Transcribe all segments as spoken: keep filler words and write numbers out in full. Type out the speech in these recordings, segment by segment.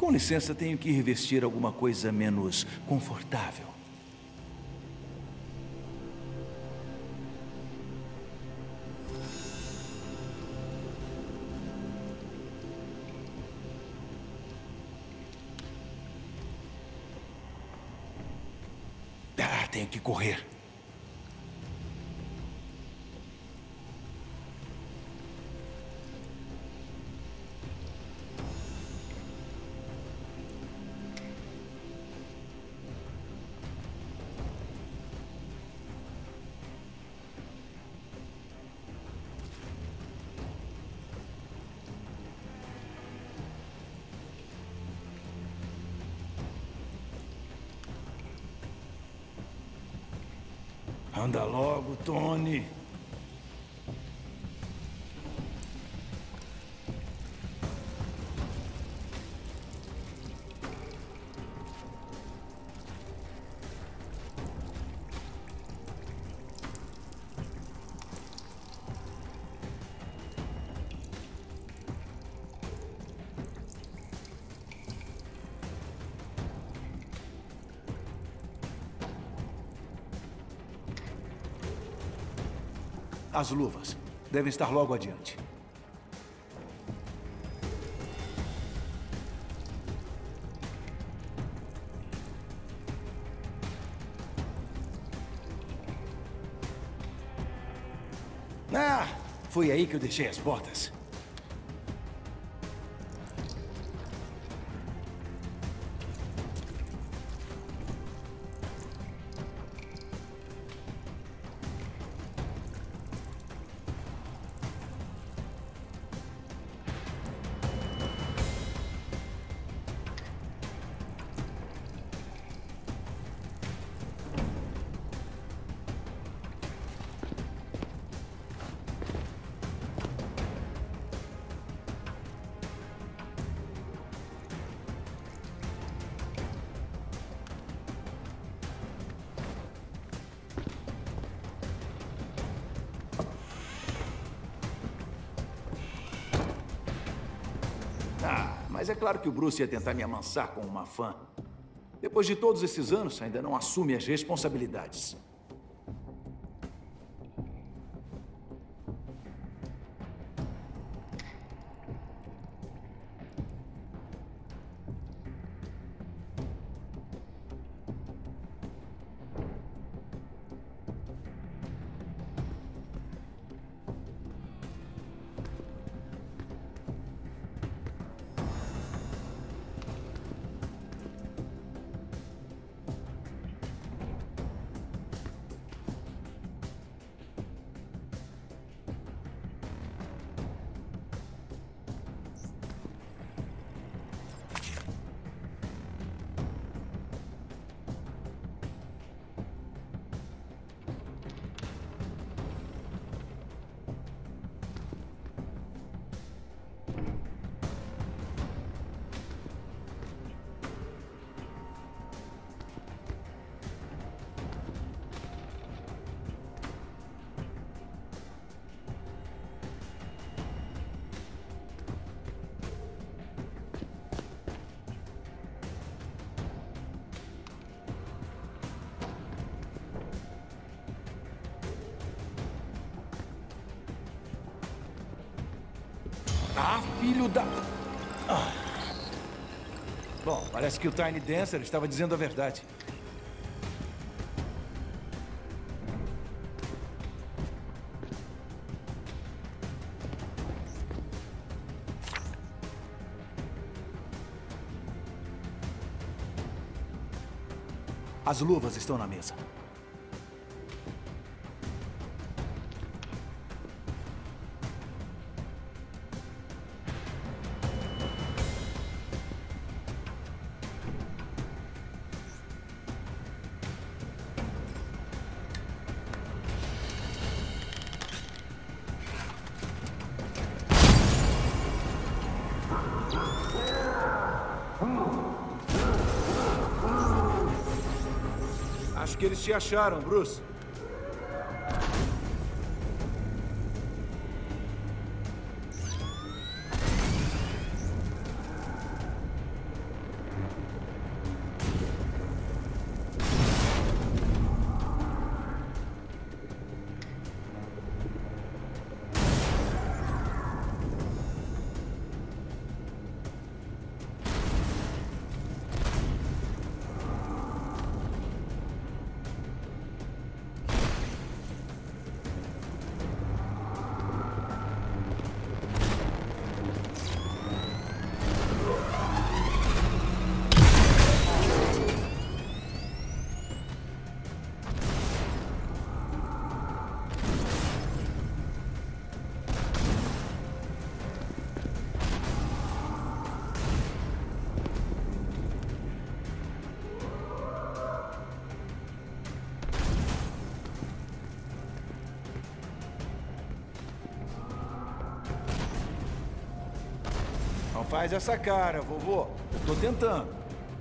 Com licença, tenho que revestir alguma coisa menos confortável. Ah, tenho que correr. Anda logo, Tony. As luvas devem estar logo adiante. Ah, foi aí que eu deixei as botas. Mas é claro que o Bruce ia tentar me amansar com uma fã. Depois de todos esses anos, ainda não assume as responsabilidades. Ah, filho da... Ah. Bom, parece que o Tiny Dancer estava dizendo a verdade. As luvas estão na mesa. Acho que eles te acharam, Bruce. faz essa cara, vovô. Eu tô tentando.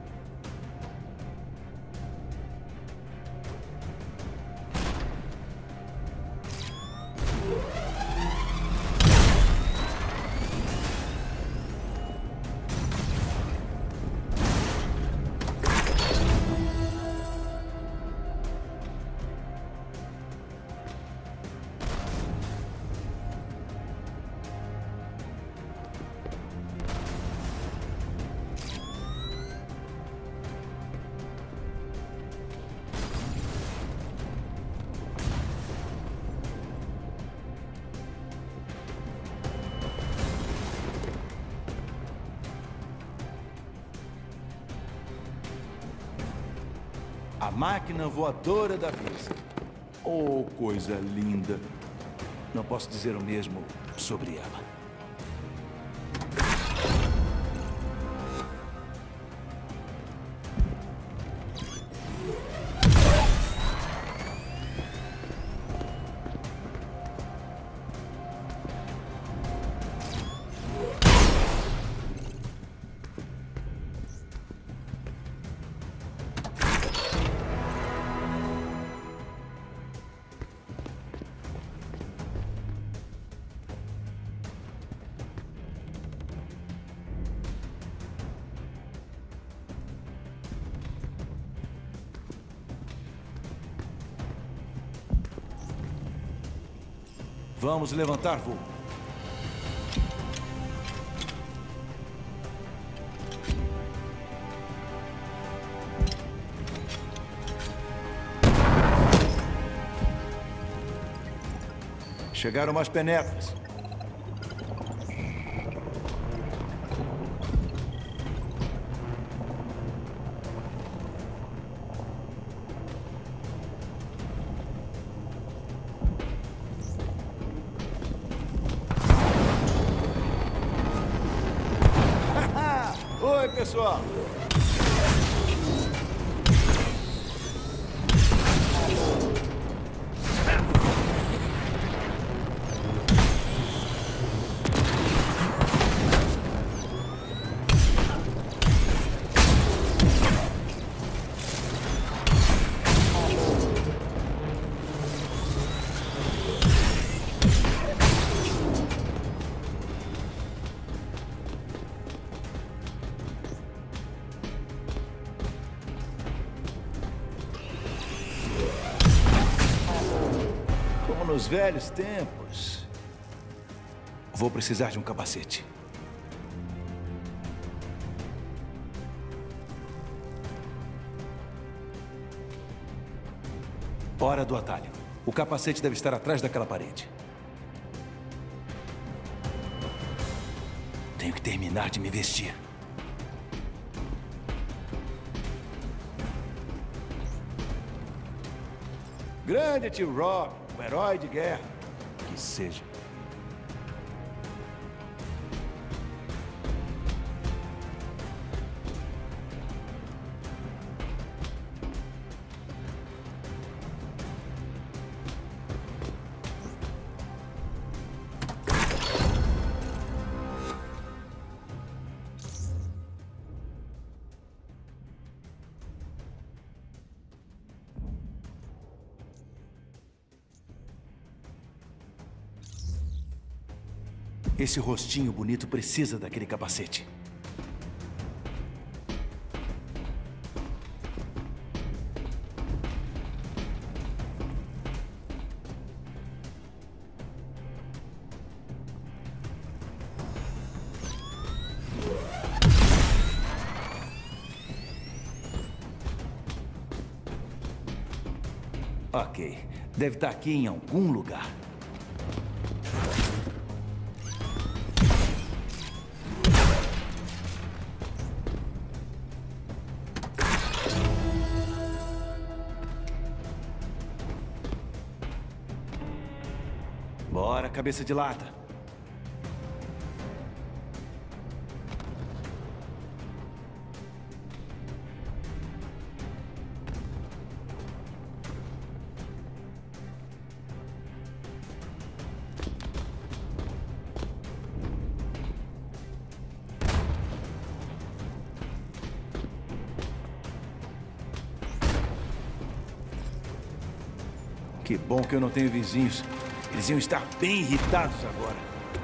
A máquina voadora da Visa. Oh, coisa linda. Não posso dizer o mesmo sobre ela. Vamos levantar voo. Chegaram mais penetras. Oi, pessoal. Nos velhos tempos, vou precisar de um capacete. Hora do atalho. O capacete deve estar atrás daquela parede. Tenho que terminar de me vestir. Grande tio Rob. Um herói de guerra. Que seja. Esse rostinho bonito precisa daquele capacete. Ok. Deve estar aqui em algum lugar. Bora, cabeça de lata. Que bom que eu não tenho vizinhos. Eles iam estar bem irritados agora.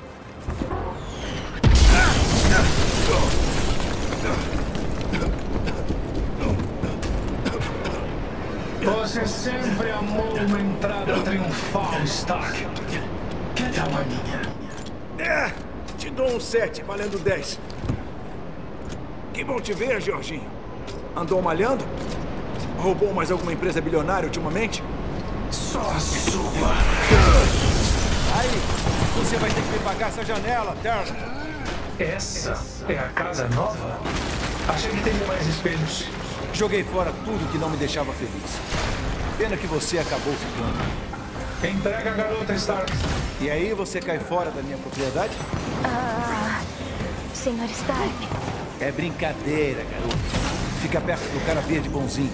Você sempre amou uma entrada triunfal, Stark. Que tal a minha? É, te dou um sete, valendo dez. Que bom te ver, Jorginho. Andou malhando? Roubou mais alguma empresa bilionária ultimamente? Só sua. Aí, você vai ter que me pagar essa janela, Terra. Essa é a casa nova? Achei que teria mais espelhos. Joguei fora tudo que não me deixava feliz. Pena que você acabou ficando. Entrega a garota, Stark. E aí você cai fora da minha propriedade? Ah, senhor Stark. É brincadeira, garoto. Fica perto do cara verde bonzinho.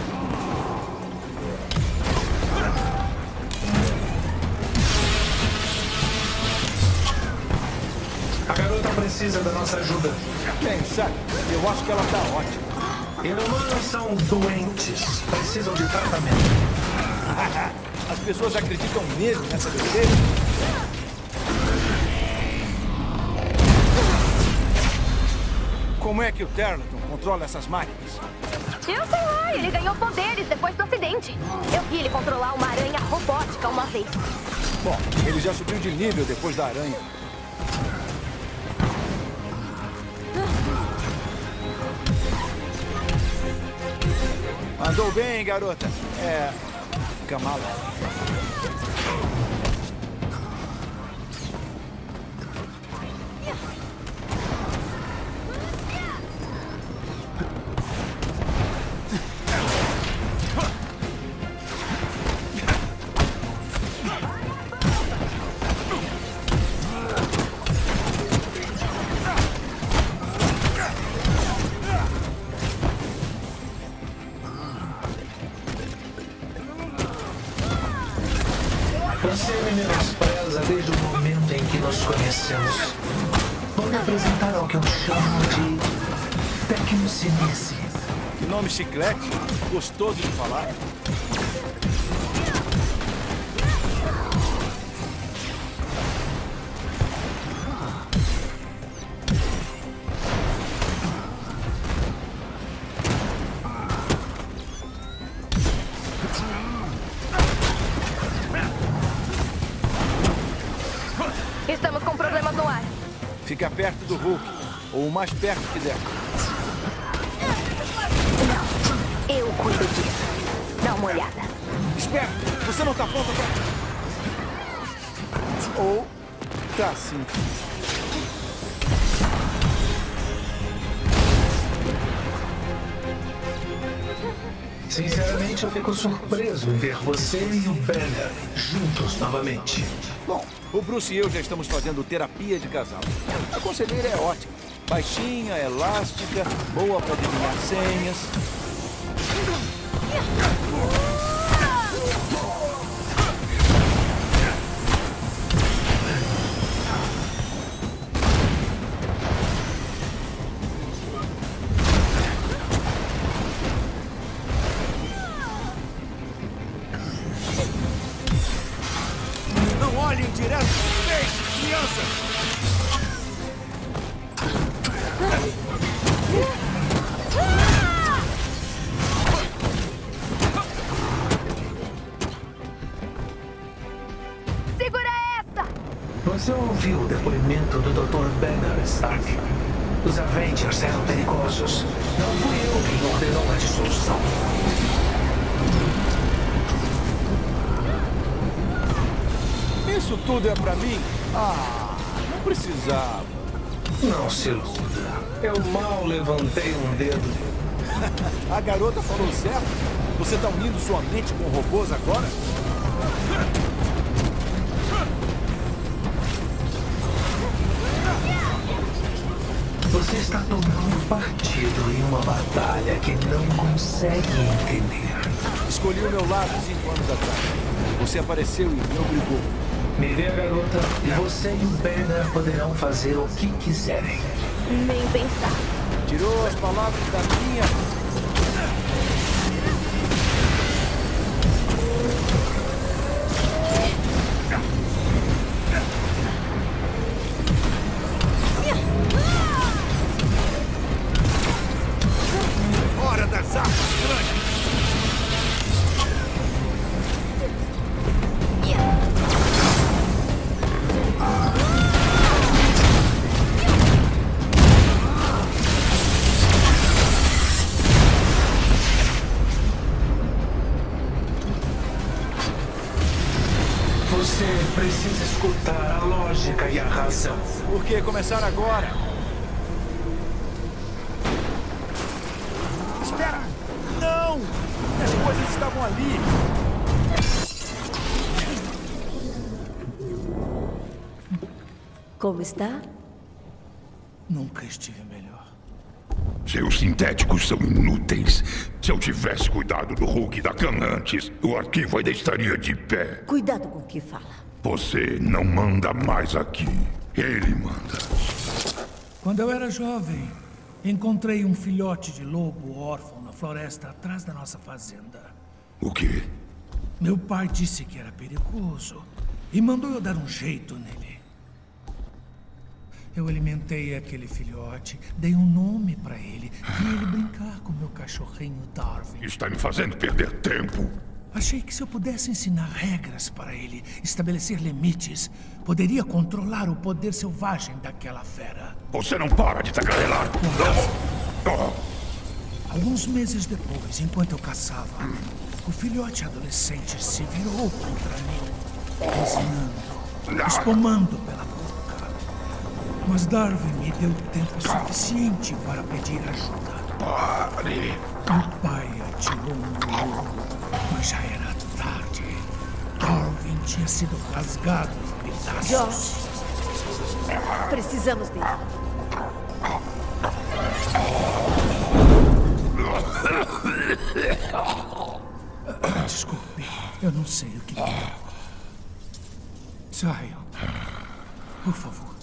A garota precisa da nossa ajuda. Bem, sabe, eu acho que ela tá ótima. Inumanos são doentes. Precisam de tratamento. As pessoas acreditam mesmo nessa besteira? Como é que o Terraton controla essas máquinas? Eu sei lá, ele ganhou poderes depois do acidente. Eu vi ele controlar uma aranha robótica uma vez. Bom, ele já subiu de nível depois da aranha. Andou bem, garota. É... Kamala. Você me menospreza desde o momento em que nos conhecemos. Vou me apresentar ao que eu chamo de tecnocinese. Que nome chiclete, gostoso de falar. Estamos com problemas no ar. Fica perto do Hulk, ou o mais perto que der. Não, eu cuido disso. Dá uma olhada. Espera, você não tá pronto pra... Ou tá sim. Sinceramente, eu fico surpreso em ver você e o Banner juntos novamente. Bom, o Bruce e eu já estamos fazendo terapia de casal. A conselheira é ótima. Baixinha, elástica, boa para adivinhar senhas. Não olhem direto no peixe, criança! Segura essa! Você ouviu o depoimento do doutor Banner, Stark? Os Avengers eram perigosos. Não fui eu quem ordenou a dissolução. Isso tudo é pra mim? Ah, não precisava. Não se iluda. Eu mal levantei um dedo. A garota falou certo? Você tá unindo sua mente com robôs agora? Você está tomando partido em uma batalha que não consegue entender. Escolhi o meu lado cinco anos atrás. Você apareceu e me obrigou. Me vê, garota, e você e o Banner poderão fazer o que quiserem. Nem pensar. Tirou as palavras da minha... Você precisa escutar a lógica e a razão. Por que começar agora? Espera! Não! As coisas estavam ali! Como está? Nunca estive melhor. Seus sintéticos são inúteis. Se eu tivesse cuidado do Hulk da Khan antes, o arquivo ainda estaria de pé. Cuidado com o que fala. Você não manda mais aqui. Ele manda. Quando eu era jovem, encontrei um filhote de lobo órfão na floresta atrás da nossa fazenda. O quê? Meu pai disse que era perigoso e mandou eu dar um jeito nele. Eu alimentei aquele filhote, dei um nome pra ele, vi ele brincar com meu cachorrinho Darwin. Está me fazendo perder tempo. Achei que se eu pudesse ensinar regras para ele, estabelecer limites, poderia controlar o poder selvagem daquela fera. Você não para de tagarelar. Oh. Alguns meses depois, enquanto eu caçava, o filhote adolescente se virou contra mim, rosnando, espumando pela boca. Mas Darwin me deu tempo suficiente para pedir ajuda. Pare! Meu pai atirou no lobo, mas já era tarde. Darwin tinha sido rasgado em pedaços. Josh, precisamos dele. Desculpe, eu não sei o que é. Saiam, por favor.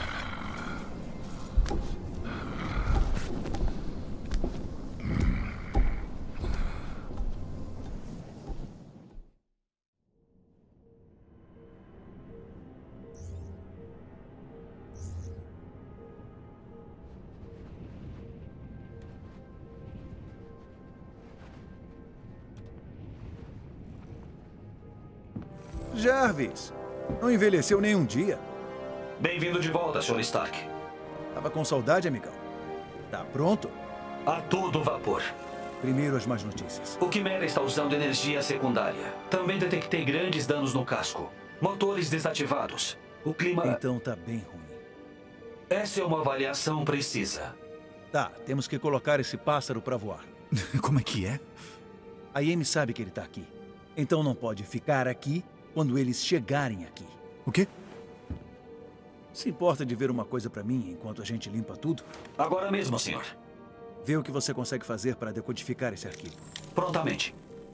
Jarvis, não envelheceu nem um dia. Bem-vindo de volta, senhor Stark. Tava com saudade, amigão. Tá pronto? A todo vapor. Primeiro as más notícias. O Quimera está usando energia secundária. Também detectei grandes danos no casco. Motores desativados. O clima... Então tá bem ruim. Essa é uma avaliação precisa. Tá, temos que colocar esse pássaro pra voar. Como é que é? A Amy sabe que ele tá aqui. Então não pode ficar aqui quando eles chegarem aqui. O quê? Se importa de ver uma coisa pra mim enquanto a gente limpa tudo? Agora mesmo, senhor. Vê o que você consegue fazer para decodificar esse arquivo. Prontamente.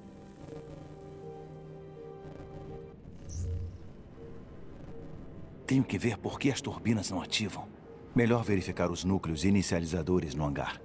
Tenho que ver por que as turbinas não ativam. Melhor verificar os núcleos inicializadores no hangar.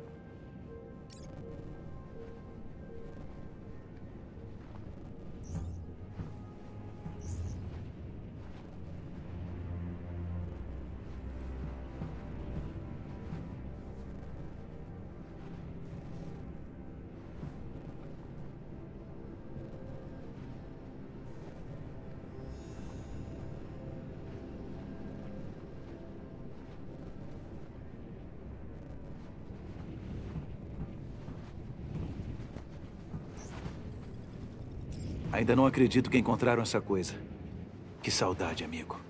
Ainda não acredito que encontraram essa coisa. Que saudade, amigo.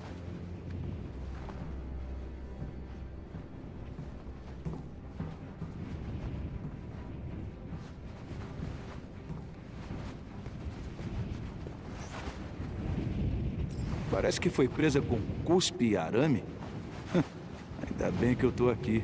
Parece que foi presa com cuspe e arame. Ainda bem que eu tô aqui.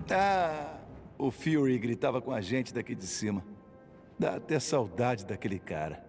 Ah, o Fury gritava com a gente daqui de cima. Dá até saudade daquele cara.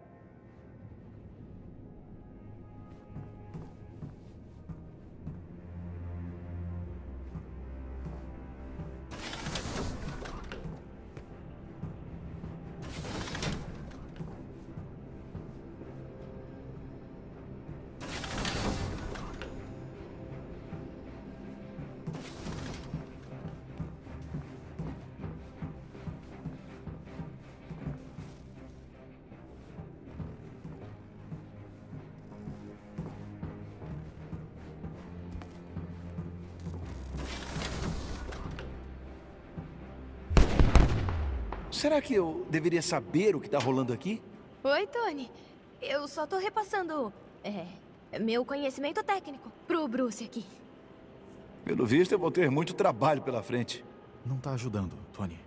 Será que eu deveria saber o que tá rolando aqui? Oi, Tony. Eu só tô repassando, é, meu conhecimento técnico pro Bruce aqui. Pelo visto, eu vou ter muito trabalho pela frente. Não tá ajudando, Tony.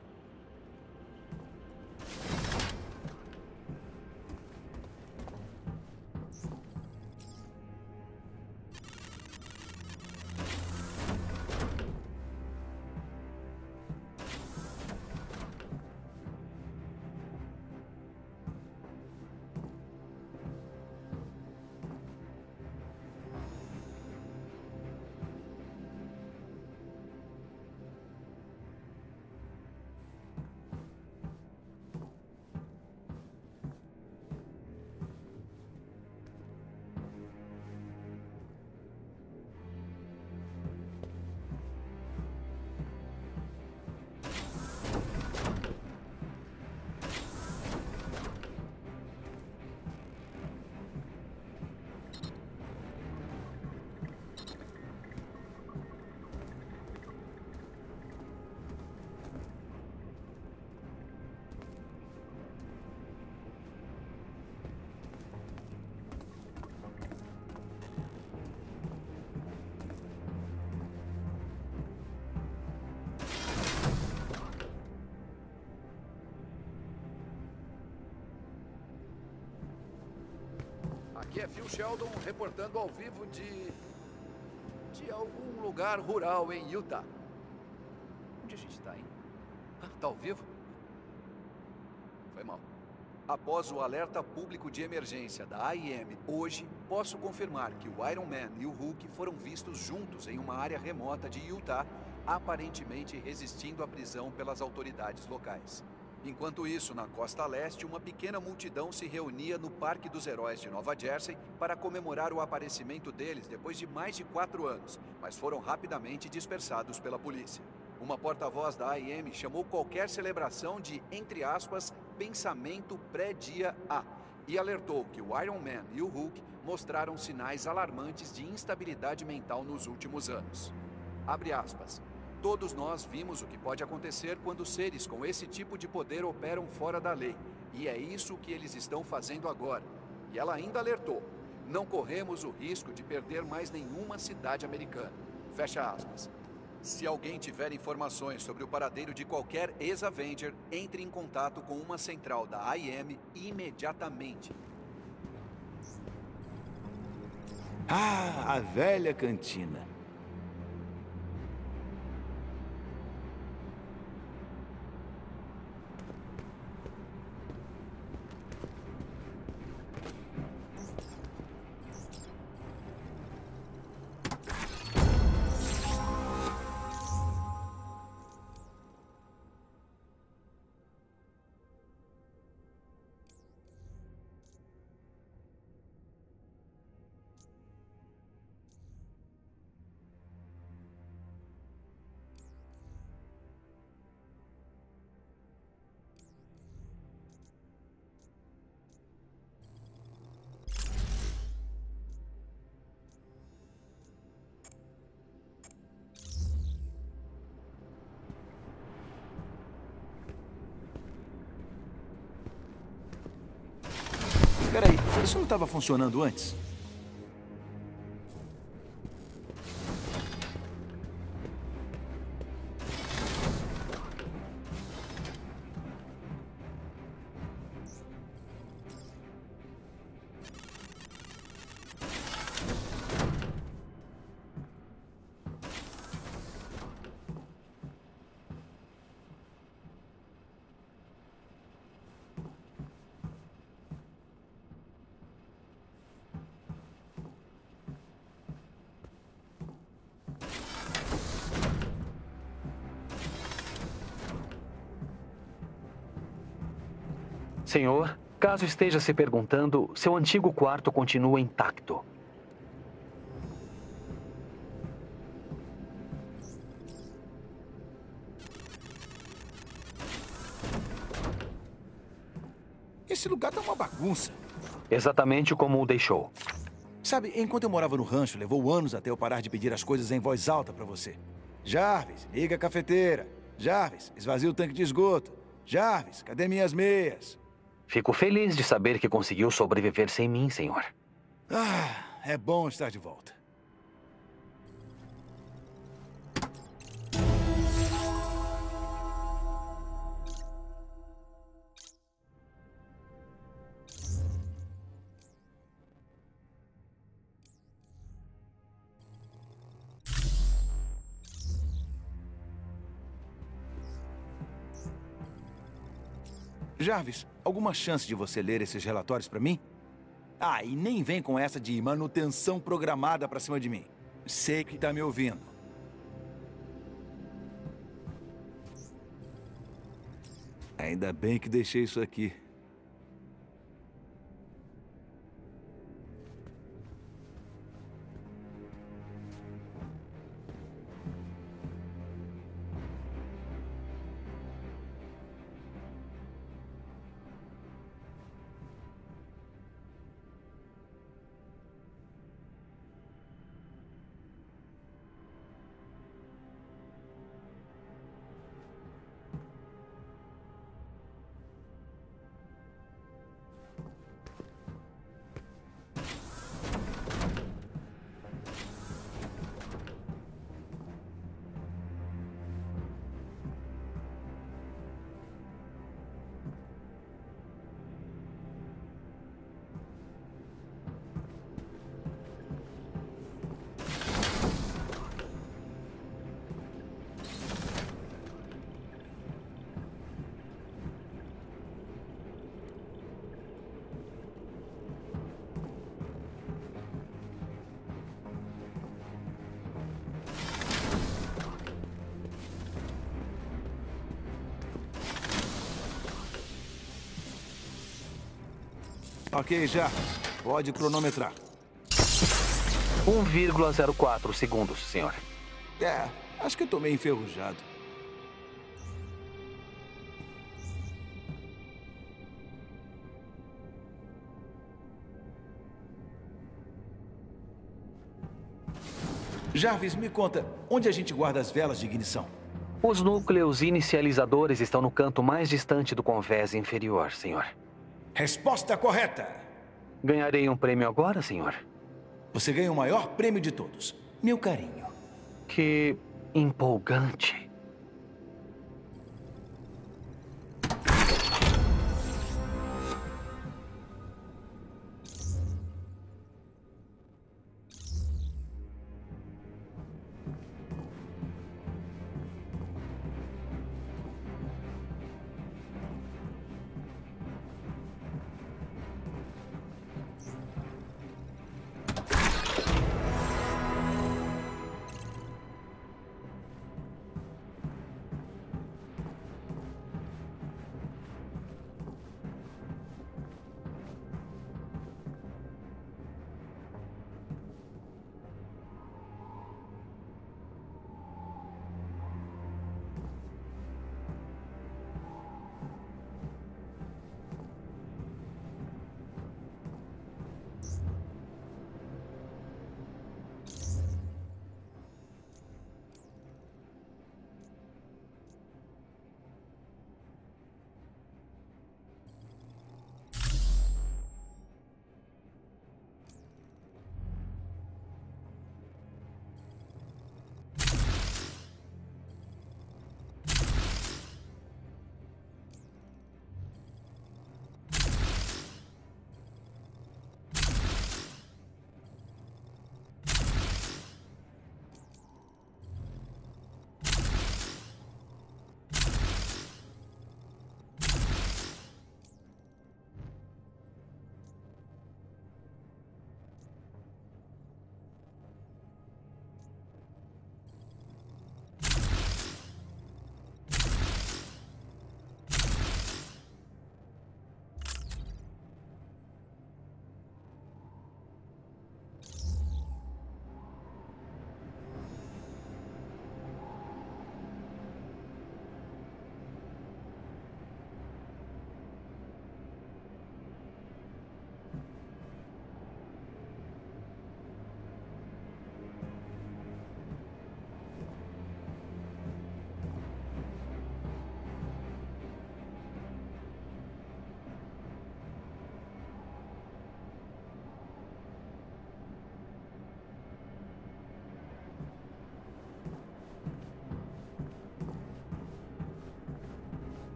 Aqui é Phil Sheldon reportando ao vivo de... de algum lugar rural em Utah. Onde a gente tá, hein? Ah, tá ao vivo? Foi mal. Após o alerta público de emergência da A I M, hoje posso confirmar que o Iron Man e o Hulk foram vistos juntos em uma área remota de Utah, aparentemente resistindo à prisão pelas autoridades locais. Enquanto isso, na costa leste, uma pequena multidão se reunia no Parque dos Heróis de Nova Jersey para comemorar o aparecimento deles depois de mais de quatro anos, mas foram rapidamente dispersados pela polícia. Uma porta-voz da A I M chamou qualquer celebração de, entre aspas, pensamento pré-dia A, e alertou que o Iron Man e o Hulk mostraram sinais alarmantes de instabilidade mental nos últimos anos. Abre aspas. Todos nós vimos o que pode acontecer quando seres com esse tipo de poder operam fora da lei. E é isso que eles estão fazendo agora. E ela ainda alertou. Não corremos o risco de perder mais nenhuma cidade americana. Fecha aspas. Se alguém tiver informações sobre o paradeiro de qualquer ex-Avenger, entre em contato com uma central da A I M imediatamente. Ah, a velha cantina. Peraí, isso não estava funcionando antes? Senhor, caso esteja se perguntando, seu antigo quarto continua intacto. Esse lugar tá uma bagunça. Exatamente como o deixou. Sabe, enquanto eu morava no rancho, levou anos até eu parar de pedir as coisas em voz alta pra você. Jarvis, liga a cafeteira. Jarvis, esvazia o tanque de esgoto. Jarvis, cadê minhas meias? Fico feliz de saber que conseguiu sobreviver sem mim, senhor. Ah, é bom estar de volta. Jarvis, alguma chance de você ler esses relatórios pra mim? Ah, e nem vem com essa de manutenção programada pra cima de mim. Sei que tá me ouvindo. Ainda bem que deixei isso aqui. Ok, já. Pode cronometrar. um vírgula zero quatro segundos, senhor. É, acho que eu tô meio enferrujado. Jarvis, me conta, onde a gente guarda as velas de ignição? Os núcleos inicializadores estão no canto mais distante do convés inferior, senhor. Resposta correta! Ganharei um prêmio agora, senhor? Você ganha o maior prêmio de todos. Meu carinho. Que empolgante.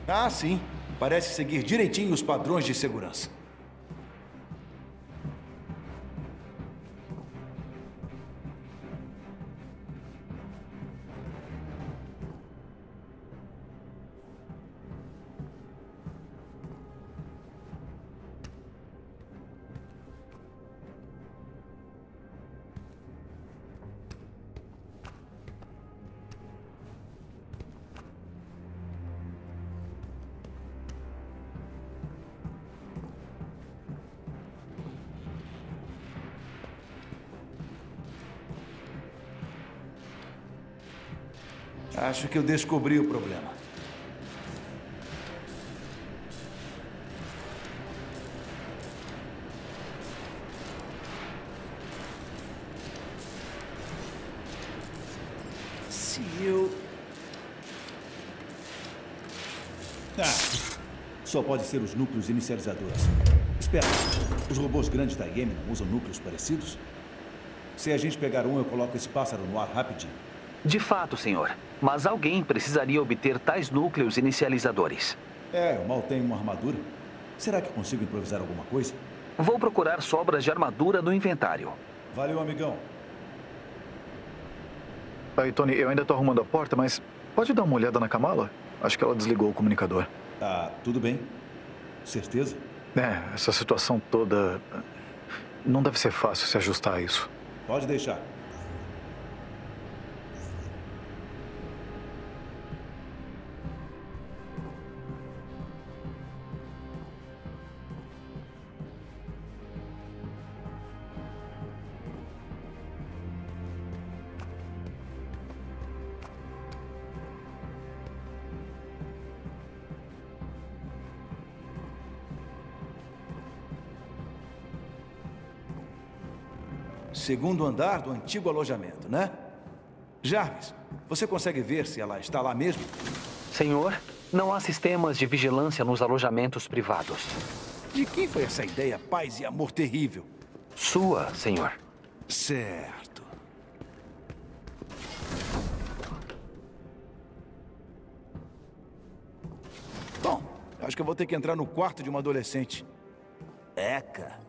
Ah, sim. Parece seguir direitinho os padrões de segurança. Acho que eu descobri o problema. Se eu... Ah, só pode ser os núcleos inicializadores. Espera, os robôs grandes da I E M não usam núcleos parecidos? Se a gente pegar um, eu coloco esse pássaro no ar rapidinho. De fato, senhor. Mas alguém precisaria obter tais núcleos inicializadores. É, eu mal tenho uma armadura. Será que consigo improvisar alguma coisa? Vou procurar sobras de armadura no inventário. Valeu, amigão. Aí, Tony, eu ainda tô arrumando a porta, mas pode dar uma olhada na Kamala? Acho que ela desligou o comunicador. Ah, tudo bem. Certeza? É, essa situação toda... Não deve ser fácil se ajustar a isso. Pode deixar. Segundo andar do antigo alojamento, né? Jarvis, você consegue ver se ela está lá mesmo? Senhor, não há sistemas de vigilância nos alojamentos privados. De quem foi essa ideia, paz e amor terrível? Sua, senhor. Certo. Bom, acho que eu vou ter que entrar no quarto de uma adolescente. Eca.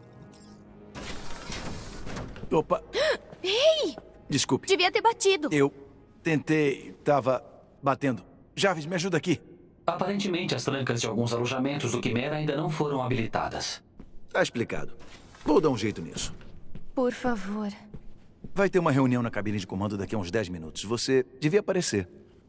Opa. Ei! Desculpe. Devia ter batido. Eu tentei, tava batendo. Jarvis, me ajuda aqui. Aparentemente, as trancas de alguns alojamentos do Quimera ainda não foram habilitadas. Tá explicado. Vou dar um jeito nisso. Por favor. Vai ter uma reunião na cabine de comando daqui a uns dez minutos. Você devia aparecer.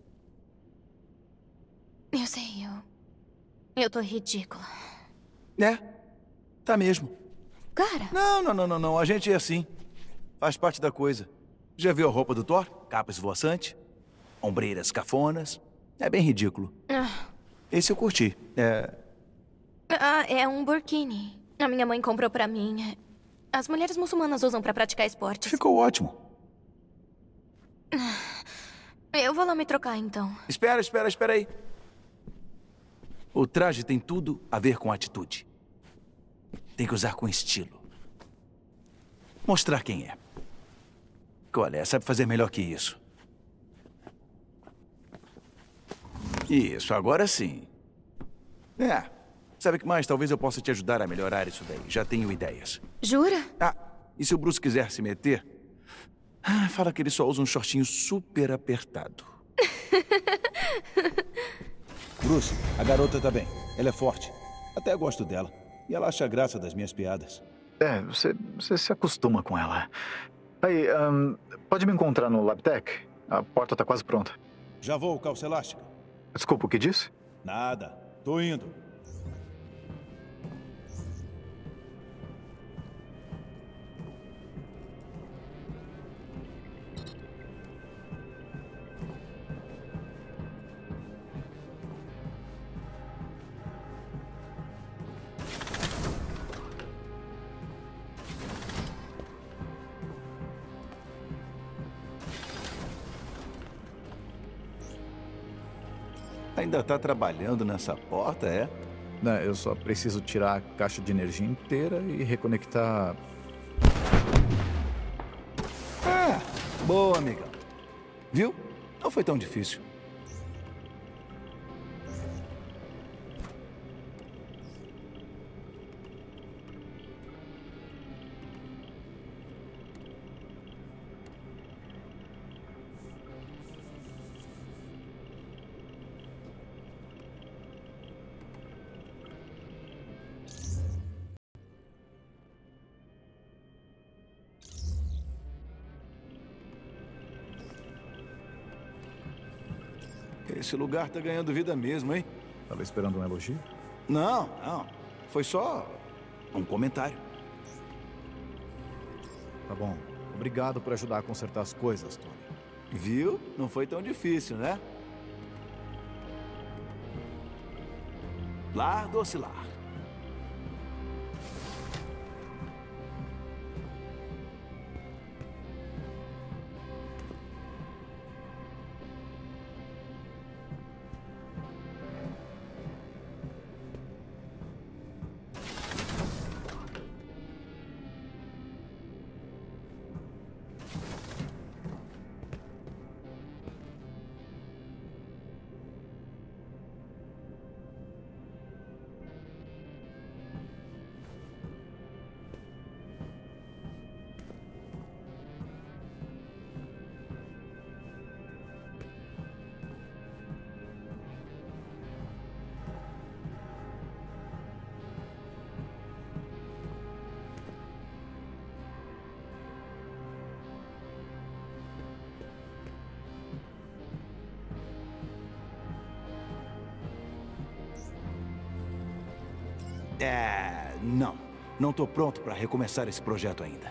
Eu sei, eu... Eu tô ridícula. É, tá mesmo. Cara... Não, não, não, não, não. A gente é assim. Faz parte da coisa. Já viu a roupa do Thor? Capa esvoaçante, ombreiras cafonas. É bem ridículo. Ah. Esse eu curti. É... Ah, é um burkini. A minha mãe comprou pra mim. As mulheres muçulmanas usam pra praticar esportes. Ficou ótimo. Eu vou lá me trocar, então. Espera, espera, espera aí. O traje tem tudo a ver com atitude. Tem que usar com estilo. Mostrar quem é. Olha, sabe fazer melhor que isso. Isso, agora sim. É. Sabe o que mais? Talvez eu possa te ajudar a melhorar isso daí. Já tenho ideias. Jura? Ah, e se o Bruce quiser se meter? Ah, fala que ele só usa um shortinho super apertado. Bruce, a garota tá bem. Ela é forte. Até gosto dela. E ela acha graça das minhas piadas. É, você, você se acostuma com ela. Aí, um, pode me encontrar no LabTech? A porta tá quase pronta. Já vou, calça elástica. Desculpa, o que disse? Nada. Tô indo. Ainda tá trabalhando nessa porta, é? Não, eu só preciso tirar a caixa de energia inteira e reconectar... Ah, boa, amigão. Viu? Não foi tão difícil. Esse lugar tá ganhando vida mesmo, hein? Tava esperando um elogio? Não, não. Foi só um comentário. Tá bom. Obrigado por ajudar a consertar as coisas, Tony. Viu? Não foi tão difícil, né? Lar do Oscilar. É... não. Não tô pronto para recomeçar esse projeto ainda.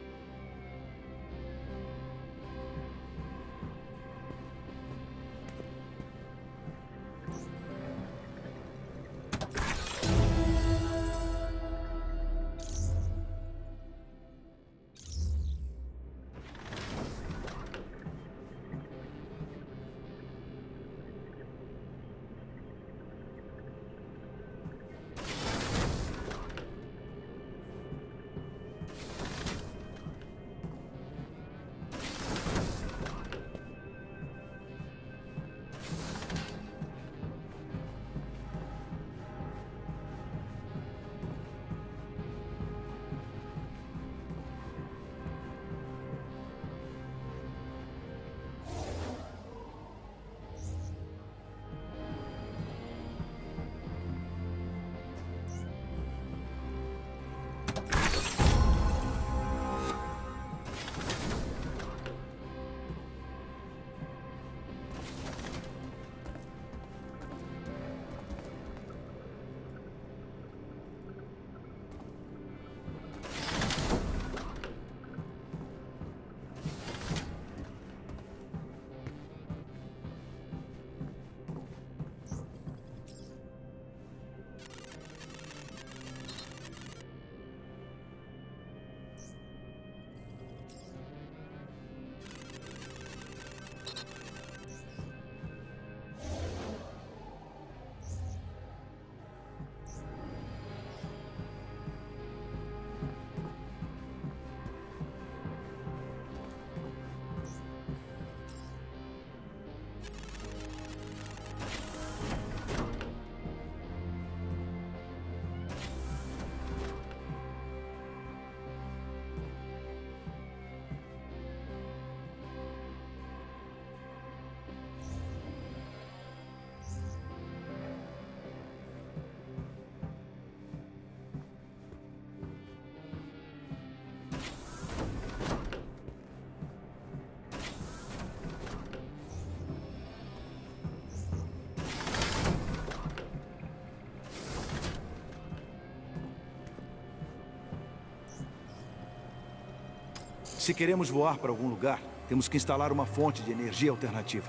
Se queremos voar para algum lugar, temos que instalar uma fonte de energia alternativa.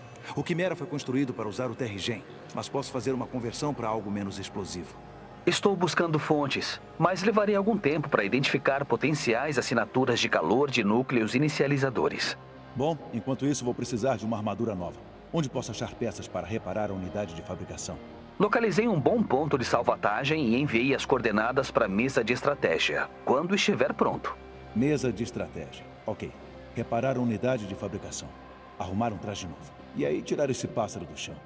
O Quimera foi construído para usar o Terrigen, mas posso fazer uma conversão para algo menos explosivo. Estou buscando fontes, mas levarei algum tempo para identificar potenciais assinaturas de calor de núcleos inicializadores. Bom, enquanto isso vou precisar de uma armadura nova. Onde posso achar peças para reparar a unidade de fabricação? Localizei um bom ponto de salvatagem e enviei as coordenadas para a mesa de estratégia, quando estiver pronto. Mesa de estratégia. Ok. Reparar a unidade de fabricação. Arrumar um traje novo. E aí tirar esse pássaro do chão.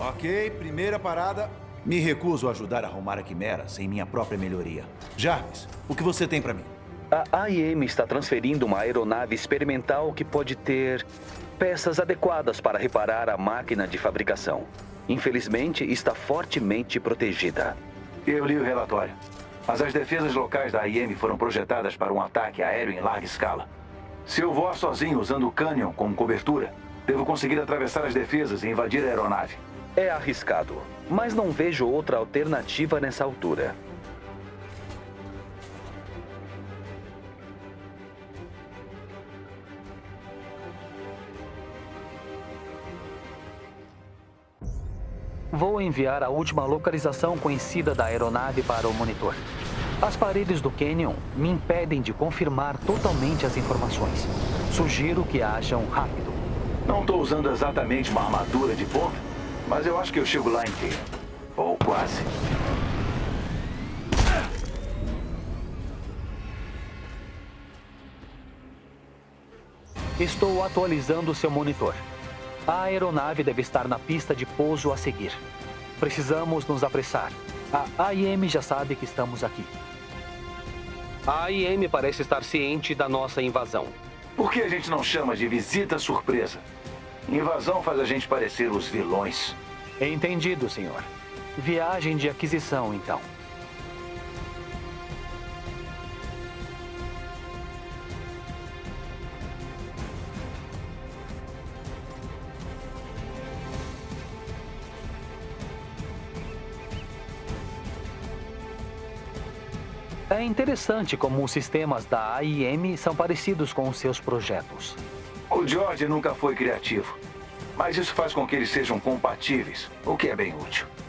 Ok, primeira parada. Me recuso a ajudar a arrumar a Quimera sem minha própria melhoria. Jarvis, o que você tem pra mim? A A I M está transferindo uma aeronave experimental que pode ter peças adequadas para reparar a máquina de fabricação. Infelizmente, está fortemente protegida. Eu li o relatório. Mas as defesas locais da A I M foram projetadas para um ataque aéreo em larga escala. Se eu voar sozinho usando o Canyon como cobertura, devo conseguir atravessar as defesas e invadir a aeronave. É arriscado, mas não vejo outra alternativa nessa altura. Vou enviar a última localização conhecida da aeronave para o monitor. As paredes do Canyon me impedem de confirmar totalmente as informações. Sugiro que ajam rápido. Não estou usando exatamente uma armadura de ponta, mas eu acho que eu chego lá inteiro. Ou quase. Estou atualizando seu monitor. A aeronave deve estar na pista de pouso a seguir. Precisamos nos apressar. A A I M já sabe que estamos aqui. A A I M parece estar ciente da nossa invasão. Por que a gente não chama de visita surpresa? Invasão faz a gente parecer os vilões. Entendido, senhor. Viagem de aquisição, então. É interessante como os sistemas da A I M são parecidos com os seus projetos. O George nunca foi criativo, mas isso faz com que eles sejam compatíveis, o que é bem útil.